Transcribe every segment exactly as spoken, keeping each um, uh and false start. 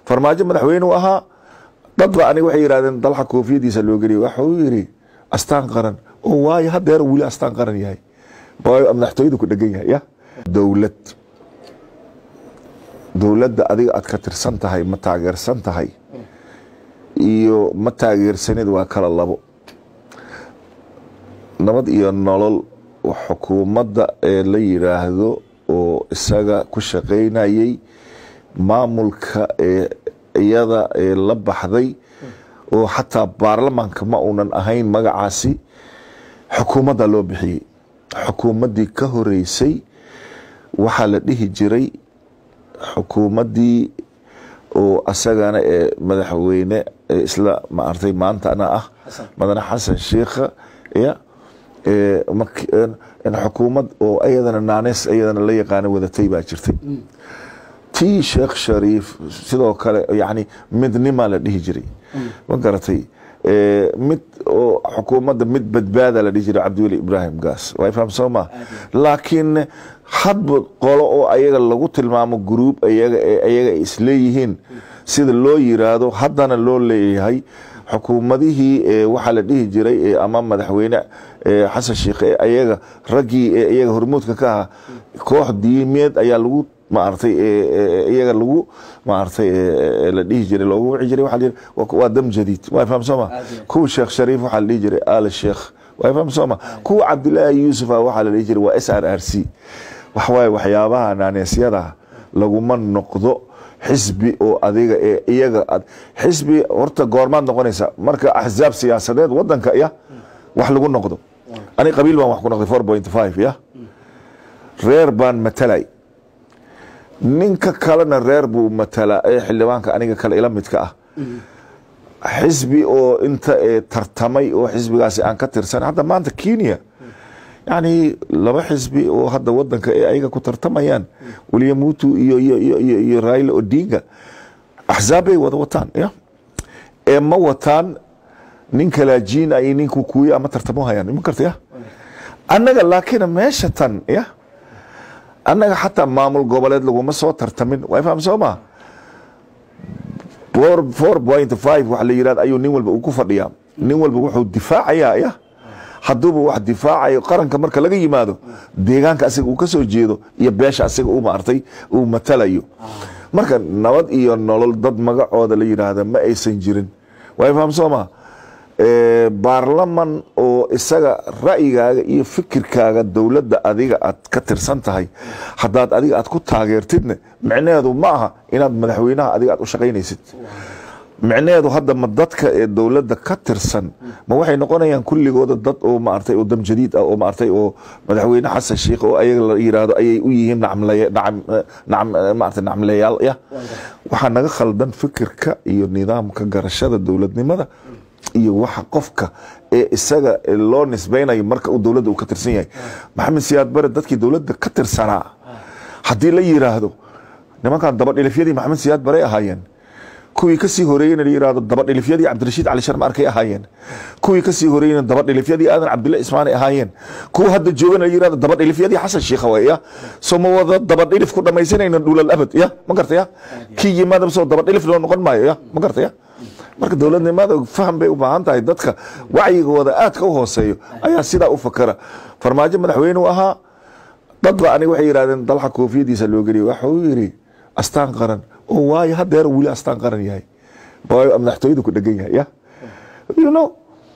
farmaajo madaxweynuhu ahaa dadba aniga waxay yidhahdeen dalxa koofiyadiisa loo geliyay waxa uu yidhi astaan qaran oo waayo haddeer weli astaan qaran yahay waayo madaxtooyadu ku dhegan yahay ya dowlad dowladda adiga aad ka tirsan tahay ma taageersan tahay iyo ma taageersanid waa kala labo nabad iyo nolol xukuumadda ee la yiraahdo oo isaga ku shaqeynayay maamulka ee iyada ee la baxday oo xataa baarlamaanka ma uunan ahayn magacaasi xukuumadda loo bixiyey xukuumaddii ka horeysay waxaa la dhihi jiray xukuumaddii oo asagana ee madaxweyne isla maartay maantana ah madane xasan sheekha ya in xukuumad oo ayadana naaneys ayadana la yaqaano wadatay baa jirtay tii sheekh shariif sidoo kale yani midnima la dhihi jiray ma garatay mid oo xukuumadda mid badbaada la dhihi jiray cabdiweli ibraahim gaas way fahamsoo ma laakiin hadba qolo oo ayaga lagu tilmaamo gruub ayaga ayaga isleeyihiin sida loo yiraahdo haddana loo leeyahay xukuumadihii waxaa la dhihi jiray ama madaxweyne xasan sheekh ayaga raggii ayaga hormuudka ka ah koox diimeed ayaa lagu maartay iyaga lagu maartay la dhihi jiray loogu wici jiray waxa waa dam jadiid waa fahamsoma kuwa sheekh shariif waxa la dhihi jiray al sheekh waa fahamsoma kuwa cabdilaahi yuusuf waxa la dhihi jiray waa S R R C wax way waxyaabaha naaneesyada laguma noqdo xisbi oo adiga ee iyaga xisbi horta goormaad noqonaysa marka axzaab siyaasadeed wadanka ya wax lagu noqdo ani qabiil baan wax ku noqday four point five ya reer baan matalay ninka kalena reer buu matala ee xildhibaanka aniga kale ila midka ah xisbi oo inta tartamay oo xisbigaasi aan ka tirsan hadda maanta Kenya yani laba xisbi oo hadda wadanka ee ayaga ku tartamayaan William Ruto iyo iyo iyo Raila Odinga axzaabay wada wataan ya ee ma wataan nin kala jiin ay ninku kuuya ama tartamo hayaan ma kartay annaga laakiin meesha tan ya annaga xataa maamul goboleed laguma soo tartamin way fahamsoo ma four point five wax la yiraahdo ayuu nin walba uu ku fadhiyaa nin walba wuxuu difaacayaa ya hadduu wax difaacayo qaranka marka laga yimaado deegaanka asiga uu ka soo jeedo iyo beesha asiga uu maartay uu matalayo marka nabad iyo nolol dad magacooda la yiraahdo ma aysan jirin way fahamsoo ma baarlaman oo isaga ra'yigaaga iyo fikirkaaga dowladda adiga aad ka tirsan tahay haddaad adiga aad ku taageertidna micnaheedu ma aha inaad madaxweynaha adiga aad u shaqaynaysid micnaheedu hadda ma dadka ee dowladda ka tirsan ma waxay noqonayaan kulligooda dad oo maartay oo dam jadiid ah oo maartay oo madaxweyne xasan sheekh oo ayaga la yiraahdo ayay u yihiin nacmlay nacam nacam maartay nacmlayaal ya waxa naga khaldan fikirka iyo nidaamka garashada dowladnimada iyo waxa qofka ee isaga loo nisbeynayo marka uu dowladda uu ka tirsan yahay maxamed siyaad bare dadkii dowladda ka tirsanaa haddii la yiraahdo nimankan daba dhilifyadii maxamed siyaad bare ahaayeen kuwii ka sii horeeyeen la yiraahdo daba dhilifyadii cabdirashiid cali sharma arkay ahaayeen kuwii ka sii horeeyeen daba dhilifyadii aadan cabdulle ismaani ahaayeen kuwa hadda joogan la yiraahdo daba dhilifyadii xasan sheekh waaya soo ma wada daba dhilif ku dhamaysanayna dhulal abad ya ma gartaya kii yimaada soo daba dhilif loo noqon maayo ya ma gartaya marka dowladnimada faham bay u baahan tahay dadka wacyigooda aadka u hooseeyo ayaa sidaa u fakara farmaajo madaxweynuhu ahaa dadba aniga waxay yidhahdeen dalxa koofiyadiisa loo geliyay waxa uu yidhi astaan qaran oo waayo haddeer weli astaan qaran yahay waayo madaxtooyadu ku dhegan yahay ya you know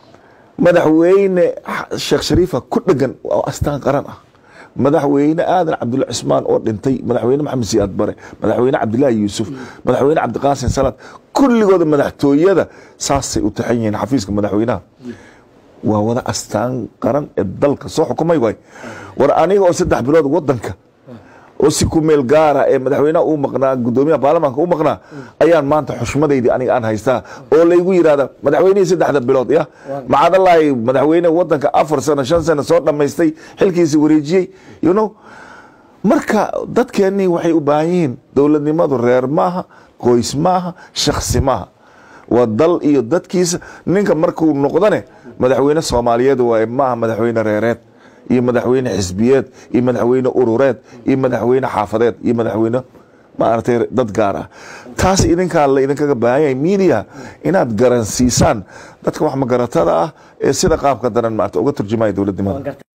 madaxweyne sheekh shariifa ku dhegan oo astaan qaran ah madaxweyne aadan cabdulle cismaan oo dhintay madaxweyne maxamed siyaad bare madaxweyne cabdilaahi yuusuf madaxweyne cabdiqaasin salaad kulligooda madaxtooyada saasay u taxan yihiin xafiiska madaxweynaha waa wada astaan qaran ee dalka soo xukumay waay war aniga oo saddex bilood wadanka oo si ku meel gaara ee madaxweynaha uu maqnaa gudoomiyaha baarlamaanka uu maqnaa ayaan maanta xushmadeydii aniga aan haystaa oo laygu yiraahdo madaxweynihii saddexda bilood ya macadallaahi madaxweyne wadanka afar sano shan sano soo dhammaystay xilkiisii wareejiyey you know marka dadkeennii waxay u baahan yihiin dowladnimadu reer maaha qoys maaha shakhsi maaha waa dal iyo dadkiisa ninka markuu noqdane madaxweyne soomaaliyeed waaye maaha madaxweyne reereed iyo madaxweyne xisbiyeed iyo madaxweyne urureed iyo madaxweyne xaafadeed iyo madaxweyne maaragtay dad gaar ah taas idinkaa la idinkaga baahan yahay media inaad garansiisaan dadka wax magaratada ah ee sida qaabka daran maaragtay uga turjumaya dowladnimada